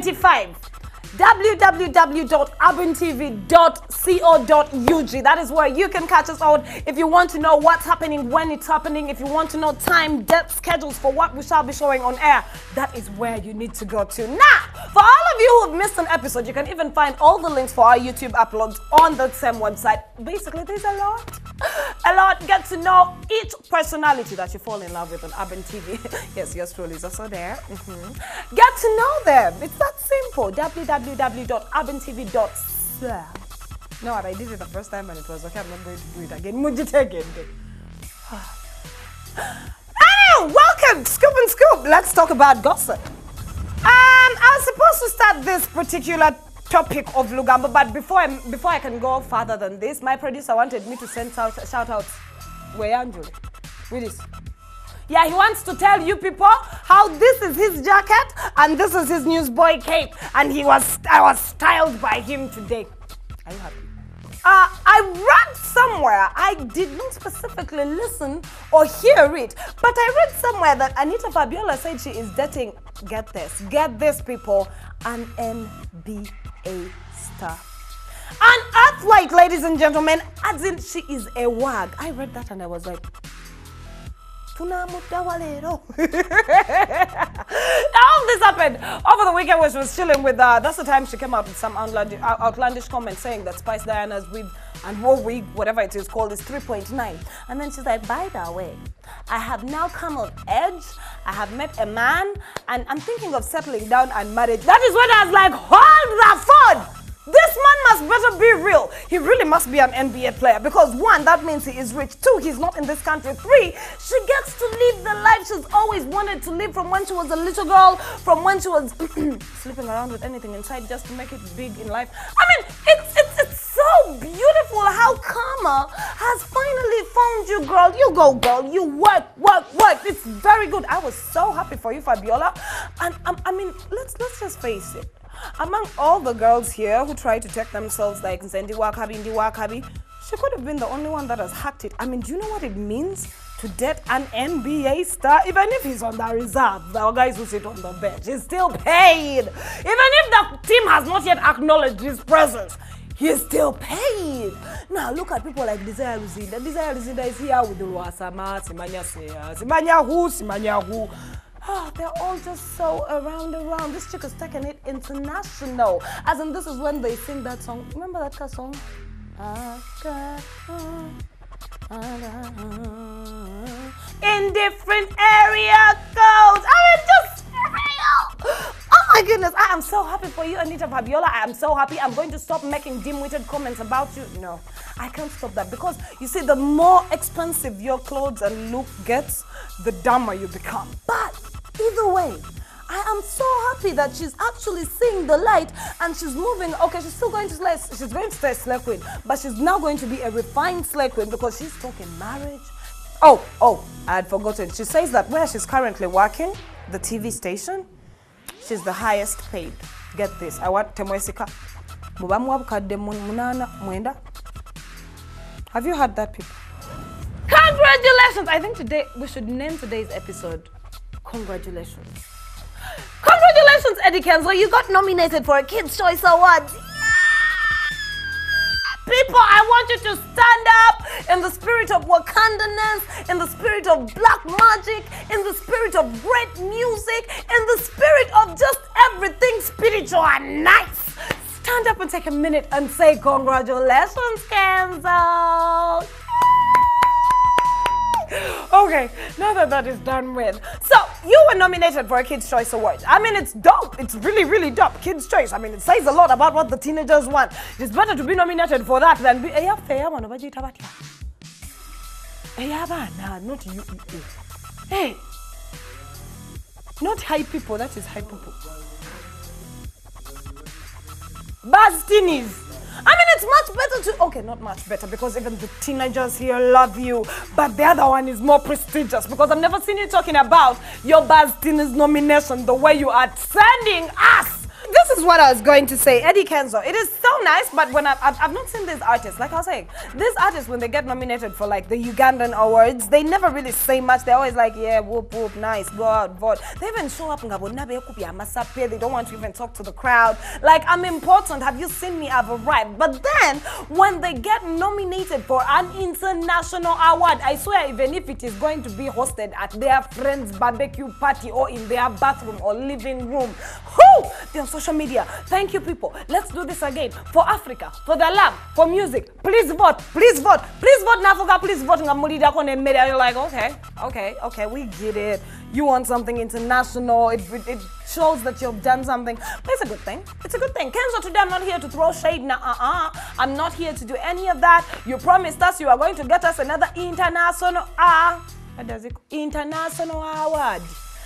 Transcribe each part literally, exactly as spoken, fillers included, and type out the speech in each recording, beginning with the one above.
twenty-five. w w w dot urban t v dot co dot u g. That is where you can catch us on if you want to know what's happening, when it's happening, if you want to know time, date, schedules for what we shall be showing on air. That is where you need to go to. Now, for all of you who have missed an episode, you can even find all the links for our YouTube uploads on the same website. Basically, there's a lot. A lot. Get to know each personality that you fall in love with on Urban T V. Yes, yours truly is also there. Mm-hmm. Get to know them. It's that simple. w w w dot urban t v dot c o. No, I did it the first time and it was okay. I'm not going to do it again. Mujite again. Hey, welcome, Scoop and Scoop. Let's talk about gossip. Um, I was supposed to start this particular topic of Lugamba, but before I before I can go further than this, my producer wanted me to send out shout outs. Where Andrew? With this. Yeah, he wants to tell you people how this is his jacket and this is his newsboy cape, and he was I was styled by him today. Are you happy? Uh, I read somewhere, I did not specifically listen or hear it, but I read somewhere that Anitah Fabiola said she is dating, get this, get this people, an N B A star. An athlete, ladies and gentlemen, as in she is a wag. I read that and I was like, now all this happened over the weekend when she was chilling with, uh, that's the time she came out with some outlandish, outlandish comments saying that Spice Diana's wig and war wig, whatever it is called, is three point nine. And then she's like, by the way, I have now come of age, I have met a man, and I'm thinking of settling down and marriage. That is when I was like, hold the phone! This man must better be real. He really must be an N B A player because one, that means he is rich. Two, he's not in this country. Three, she gets to live the life she's always wanted to live from when she was a little girl, from when she was sleeping around with anything inside just to make it big in life. I mean, it's it's it's so beautiful how Karma has finally found you, girl. You go, girl. You work, work, work. It's very good. I was so happy for you, Fabiola. And um, I mean, let's let's just face it. Among all the girls here who try to take themselves like Nzendi Wakabi, Ndi Wakabi, she could have been the only one that has hacked it. I mean, do you know what it means to date an N B A star? Even if he's on the reserve, the guys who sit on the bench, he's still paid. Even if the team has not yet acknowledged his presence, he's still paid. Now look at people like Desire Luzinda. Desire Luzinda is here with the Ruasama, Simanya Seya, Simanya Hu, Simanya Hu. Oh, they're all just so around around. This chick has taken it international. As in, this is when they sing that song. Remember that car song? In different area codes. I mean, just real. Oh my goodness, I am so happy for you, Anitah Fabiola. I am so happy. I'm going to stop making dim-witted comments about you. No, I can't stop that because you see, the more expensive your clothes and look gets, the dumber you become. But either way, I am so happy that she's actually seeing the light and she's moving. Okay, she's still going to slay, she's going to stay slay queen, but she's now going to be a refined slay queen because she's talking marriage. Oh, oh, I had forgotten. She says that where she's currently working, the T V station, she's the highest paid. Get this. I want Temwesika. Have you heard that, people? Congratulations! I think today we should name today's episode Congratulations. Congratulations, Eddie Kenzo. You got nominated for a Kids' Choice Award. Yeah! People, I want you to stand up in the spirit of Wakandaness, in the spirit of black magic, in the spirit of great music, in the spirit of just everything spiritual and nice. Stand up and take a minute and say congratulations, Kenzo. Okay, now that that is done with. So, you were nominated for a Kids' Choice Award. I mean, it's dope. It's really, really dope. Kids' Choice. I mean, it says a lot about what the teenagers want. It's better to be nominated for that than be... Not you. Hey. Not high people. That is high people. Bastinis. I mean, it's much better to... Okay, not much better because even the teenagers here love you. But the other one is more prestigious because I've never seen you talking about your Bastini's nomination the way you are sending us. This is is what I was going to say. Eddie Kenzo. It is so nice, but when I've, I've, I've not seen these artists, like I was saying, these artists, when they get nominated for like the Ugandan awards, they never really say much. They're always like, yeah, whoop, whoop, nice, go out, vote. They even show up and they don't want to even talk to the crowd. Like, I'm important. Have you seen me? I've arrived. But then, when they get nominated for an international award, I swear, even if it is going to be hosted at their friend's barbecue party or in their bathroom or living room, whoo, they're on social media. Thank you, people. Let's do this again. For Africa, for the love, for music. Please vote. Please vote. Please vote, Nafuka. Please vote. You're like, okay, okay, okay, we get it. You want something international. It, it, it shows that you've done something. But it's a good thing. It's a good thing. Kenzo, today I'm not here to throw shade. Nah, uh-uh. I'm not here to do any of that. You promised us you are going to get us another international, ah, uh, what does it, international award.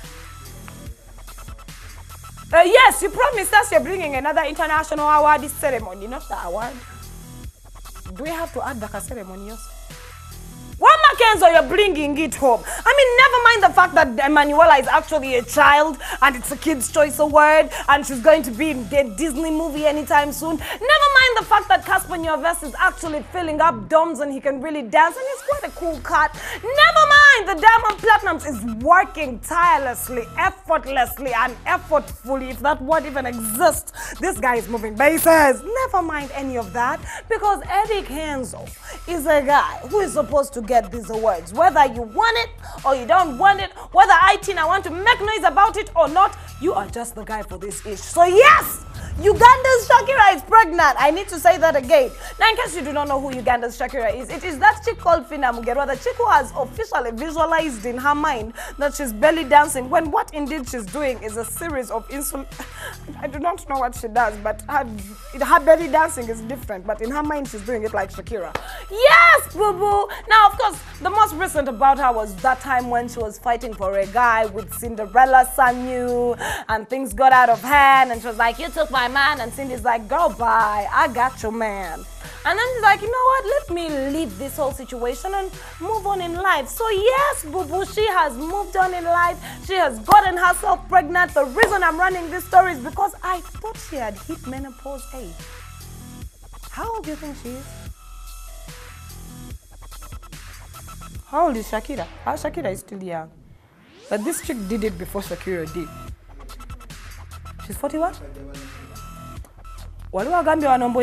Uh, yes, you promised us you're bringing another international award ceremony, not the award. Do we have to add the ceremony also? Wama Kenzo, you're bringing it home. I mean, never mind the fact that Emanuela is actually a child and it's a Kids' Choice Award and she's going to be in the Disney movie anytime soon. Never mind the fact that Casper Nyovest is actually filling up domes and he can really dance and he's quite a cool cat. Never mind the Diamond Platnumz is working tirelessly, effortlessly and effortfully, if that word even exists. This guy is moving bases. Never mind any of that, because Eddie Kenzo is a guy who is supposed to get these awards. Whether you want it or you don't want it, whether I, Tina, want to make noise about it or not, you are just the guy for this ish. So yes, Uganda's Shakira is pregnant. I need to say that again. Now, in case you do not know who Uganda's Shakira is, it is that chick called Fina Mugerwa. The chick who has officially visualized in her mind that she's belly dancing, when what indeed she's doing is a series of insul... I do not know what she does, but her, her belly dancing is different, but in her mind she's doing it like Shakira. Yes, boo-boo! Now, of course, the most recent about her was that time when she was fighting for a guy with Cinderella Sanyu, and things got out of hand, and she was like, you took my man, and Cindy's like, girl, bye, I got your man. And then she's like, you know what, let me leave this whole situation and move on in life. So yes, boo-boo, she has moved on in life. She has gotten herself pregnant. The reason I'm running this story is because I thought she had hit menopause age. How old do you think she is? How old is Shakira? How Shakira is still young. But this chick did it before Shakira did. She's forty-one? I'm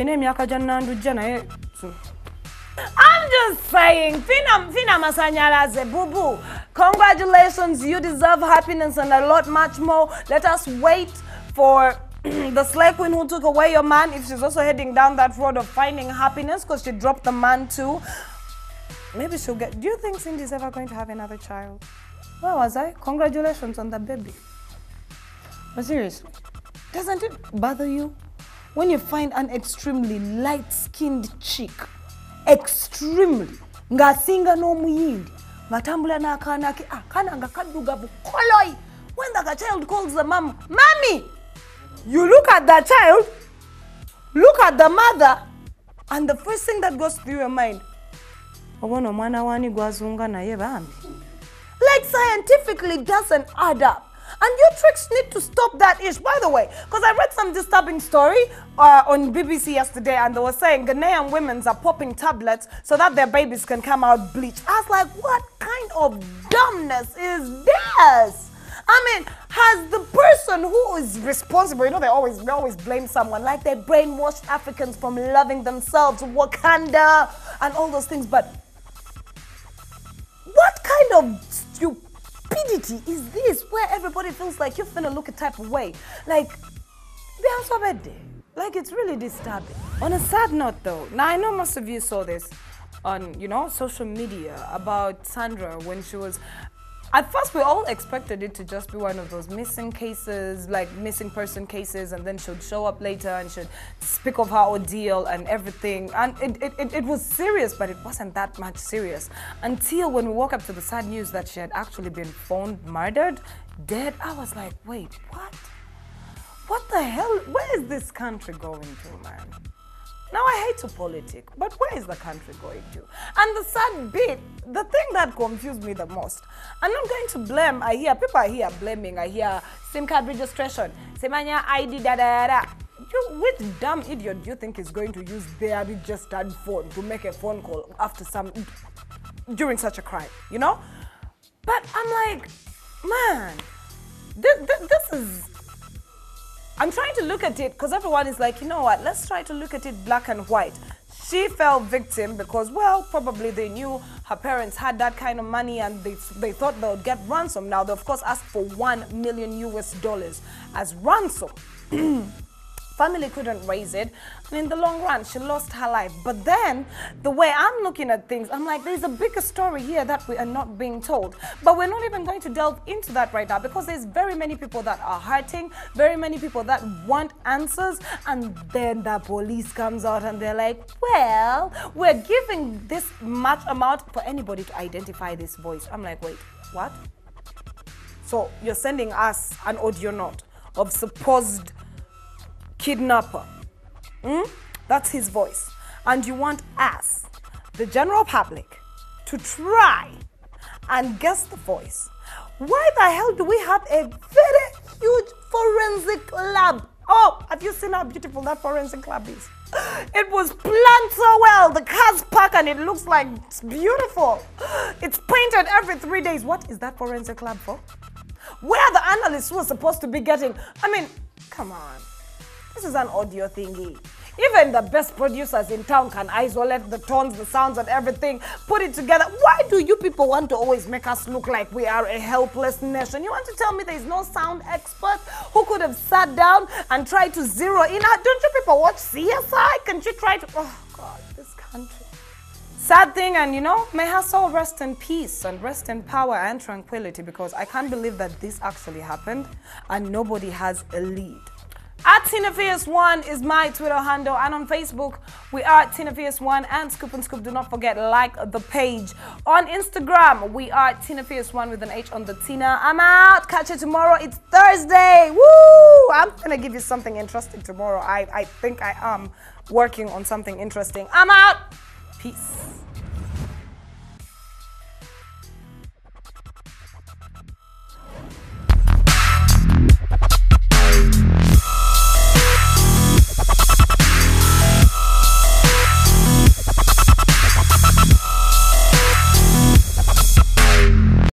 just saying, Fina, Fina Masanyalaze, boo boo. Congratulations, you deserve happiness and a lot much more. Let us wait for the slay queen who took away your man, if she's also heading down that road of finding happiness because she dropped the man too. Maybe she'll get. Do you think Cindy's ever going to have another child? Where was I? Congratulations on the baby. But seriously, doesn't it bother you when you find an extremely light-skinned chick, extremely, ngasinga no muyindi, ngatambula na kana ki akana ngakaduga bukoloi. When the child calls the mom, "Mommy," you look at that child, look at the mother, and the first thing that goes through your mind, like scientifically doesn't add up. And your tricks need to stop that ish. By the way, because I read some disturbing story uh, on B B C yesterday, and they were saying Ghanaian women are popping tablets so that their babies can come out bleached. I was like, what kind of dumbness is this? I mean, has the person who is responsible, you know, they always, they always blame someone, like they brainwashed Africans from loving themselves, Wakanda, and all those things, but what kind of stupidity is this where everybody feels like you're finna look a type of way? Like, like it's really disturbing. On a sad note though, now I know most of you saw this on, you know, social media about Sandra when she was, at first we all expected it to just be one of those missing cases, like missing person cases, and then she'd show up later and she'd speak of her ordeal and everything. And it, it, it, it was serious, but it wasn't that much serious. Until when we woke up to the sad news that she had actually been found murdered, dead, I was like, wait, what? What the hell? Where is this country going to, man? Now I hate to politic, but where is the country going to? And the sad bit, the thing that confused me the most, I'm not going to blame, I hear, people are here blaming, I hear SIM card registration, Semanya I D, da da da. You, which damn idiot do you think is going to use their registered phone to make a phone call after some, during such a crime, you know? But I'm like, man, this, this, this is, I'm trying to look at it because everyone is like, you know what, let's try to look at it black and white. She fell victim because, well, probably they knew her parents had that kind of money and they, they thought they would get ransom. Now, they, of course, asked for one million U S dollars as ransom. Family couldn't raise it, and in the long run, she lost her life. But then, the way I'm looking at things, I'm like, there's a bigger story here that we are not being told. But we're not even going to delve into that right now because there's very many people that are hurting, very many people that want answers, and then the police comes out and they're like, well, we're giving this much amount for anybody to identify this voice. I'm like, wait, what? So you're sending us an audio note of supposed kidnapper. Mm? That's his voice. And you want us, the general public, to try and guess the voice. Why the hell do we have a very huge forensic lab? Oh, have you seen how beautiful that forensic lab is? It was planned so well. The car's parked and it looks like it's beautiful. It's painted every three days. What is that forensic lab for? Where are the analysts who are supposed to be getting? I mean, come on. This is an audio thingy. Even the best producers in town can isolate the tones, the sounds, and everything, put it together. Why do you people want to always make us look like we are a helpless nation? You want to tell me there is no sound expert who could have sat down and tried to zero in? Don't you people watch C S I? Can't you try to? Oh, God, this country. Sad thing, and you know, may her soul rest in peace and rest in power and tranquility, because I can't believe that this actually happened and nobody has a lead. At Tina Fierce one is my Twitter handle, and on Facebook we are at Tina Fierce one and Scoop and Scoop. Do not forget, like the page. On Instagram we are at Tina Fierce one with an H on the Tina. I'm out. Catch you tomorrow. It's Thursday. Woo! I'm gonna give you something interesting tomorrow. I I think I am working on something interesting. I'm out. Peace.